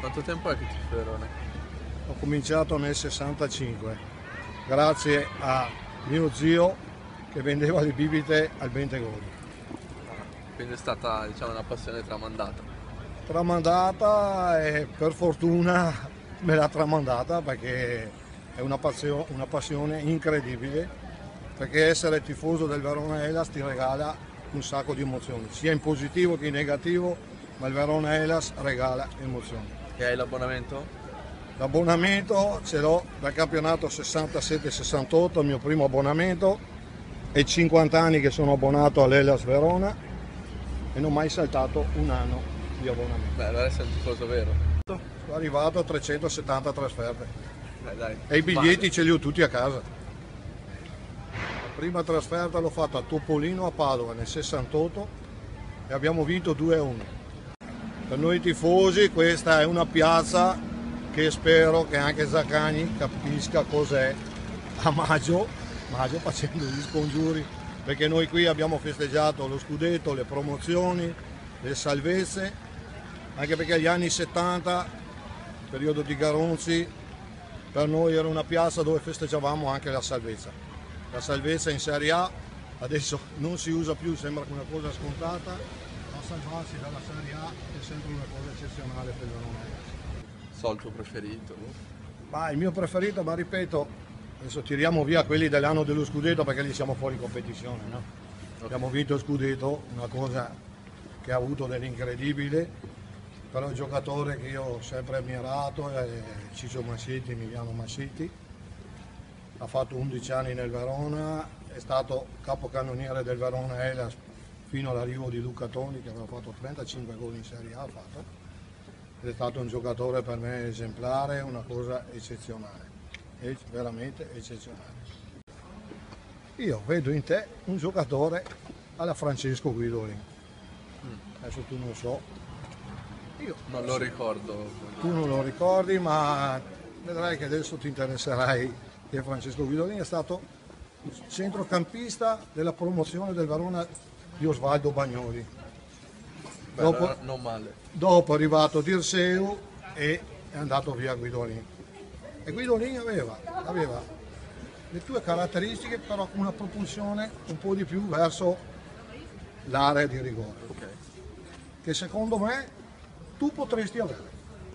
Quanto tempo è che ti fai Verona? Ho cominciato nel 65, grazie a mio zio che vendeva le bibite al Bentegodi. Quindi è stata, diciamo, una passione tramandata. Tramandata e per fortuna me l'ha tramandata perché è una passione incredibile, perché essere tifoso del Verona Hellas ti regala un sacco di emozioni, sia in positivo che in negativo, ma il Verona Hellas regala emozioni. E hai l'abbonamento? L'abbonamento ce l'ho dal campionato 67-68, il mio primo abbonamento, e 50 anni che sono abbonato all'Hellas Verona e non ho mai saltato un anno di abbonamento. Beh, allora sei un tifoso vero. Sono arrivato a 370 trasferte. Dai. E i biglietti ce li ho tutti a casa. La prima trasferta l'ho fatta a Topolino a Padova nel 68 e abbiamo vinto 2-1. Per noi tifosi questa è una piazza che spero che anche Zaccagni capisca cos'è a maggio facendo gli scongiuri, perché noi qui abbiamo festeggiato lo scudetto, le promozioni, le salvezze, anche perché gli anni 70, periodo di Garonzi, per noi era una piazza dove festeggiavamo anche la salvezza. La salvezza in Serie A adesso non si usa più, sembra una cosa scontata, ma salvarsi dalla Serie A è sempre una cosa eccezionale per il Verona. So il tuo preferito? Ma il mio preferito, ma ripeto, adesso tiriamo via quelli dell'anno dello scudetto perché lì siamo fuori competizione, no? Abbiamo vinto il scudetto, una cosa che ha avuto dell'incredibile, però il giocatore che io ho sempre ammirato è Ciccio Mascitti, Emiliano Mascitti. Ha fatto 11 anni nel Verona, è stato capocannoniere del Verona Hellas fino all'arrivo di Luca Toni che aveva fatto 35 gol in Serie A, ed è stato un giocatore per me esemplare, una cosa eccezionale, veramente eccezionale. Io vedo in te un giocatore alla Francesco Guidolin. Adesso tu non so, io Non lo ricordo. tu non lo ricordi, ma vedrai che adesso ti interesserai che Francesco Guidolin è stato il centrocampista della promozione del Verona di Osvaldo Bagnoli. Beh, Dopo, non male. dopo è arrivato Dirseu e è andato via Guidolin. E Guidolin aveva le tue caratteristiche, però con una propulsione un po' di più verso l'area di rigore, Ok. che secondo me tu potresti avere.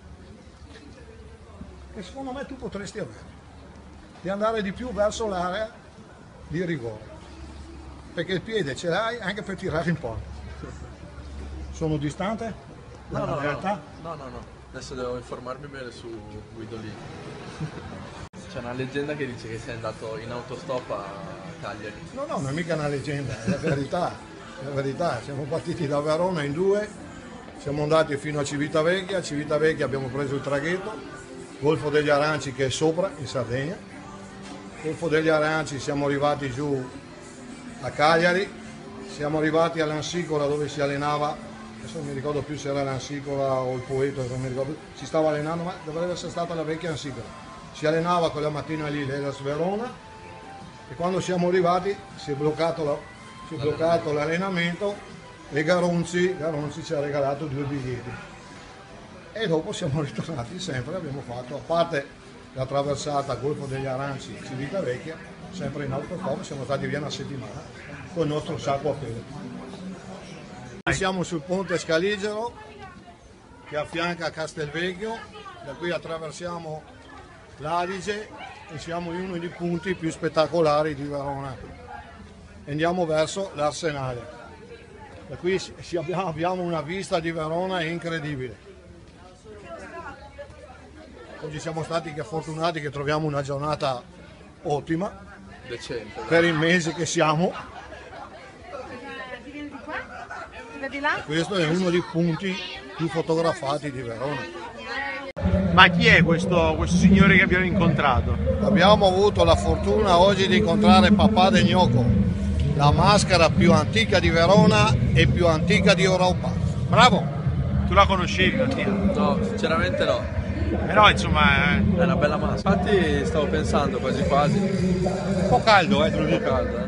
Di andare di più verso l'area di rigore, perché il piede ce l'hai anche per tirare in porta. Sono distante? No, dalla realtà? no. Adesso devo informarmi bene su Guidolin. C'è una leggenda che dice che sei andato in autostop a Cagliari. No, non è mica una leggenda, è la verità. È la verità. Siamo partiti da Verona in 2, siamo andati fino a Civitavecchia, a Civitavecchia abbiamo preso il traghetto, Golfo degli Aranci che è sopra in Sardegna, Golfo degli Aranci siamo arrivati giù a Cagliari, siamo arrivati all'Ansicola dove si allenava, adesso non mi ricordo più se era l'Ansicola o il Poeto, non mi ricordo più, si stava allenando, ma dovrebbe essere stata la vecchia Ansicola. Si allenava quella mattina lì l'Hellas Verona e quando siamo arrivati si è bloccato l'allenamento e Garonzi ci ha regalato 2 biglietti. E dopo siamo ritornati sempre, abbiamo fatto, a parte la traversata Golfo degli Aranci, Civitavecchia, sempre in autostop, siamo stati via una settimana con il nostro sacco a pelo. Siamo sul ponte Scaligero che affianca Castelvecchio, da qui attraversiamo l'Adige e siamo in uno dei punti più spettacolari di Verona. Andiamo verso l'Arsenale. Da qui abbiamo una vista di Verona incredibile. Oggi siamo stati fortunati che troviamo una giornata ottima Decente. per il mese che siamo. Questo è uno dei punti più fotografati di Verona. Ma chi è questo signore che abbiamo incontrato? Abbiamo avuto la fortuna oggi di incontrare Papà De Gnocco, la maschera più antica di Verona e più antica di Europa. Bravo! Tu la conoscevi, Mattia? No, sinceramente no. Però insomma È una bella massa. Infatti stavo pensando quasi quasi. Un po' caldo, te lo Un po' dico. caldo,